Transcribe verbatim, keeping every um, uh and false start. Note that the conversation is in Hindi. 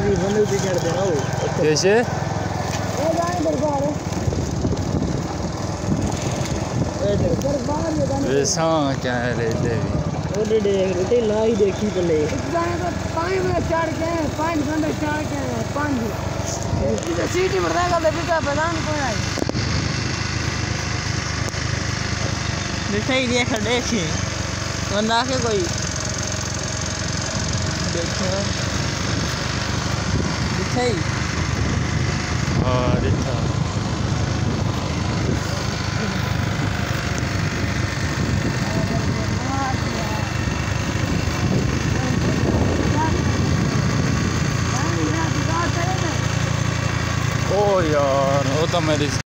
बंदे भी कर देना वो कैसे वो जाए दरबार ए दरबार में जाने वैसा क्या है ले ले वो डे डे रोटी ला ही देखी पले जाए तो पानी में चढ़ के पांच घंटे चढ़ के पांच इधर सीटी बढ़ा कर दे पिता प्रधान कौन है दिखाई दिया खड़े थे वरना के कोई देखो दिखाई हाँ दिखा ओ यार वो तो मेरी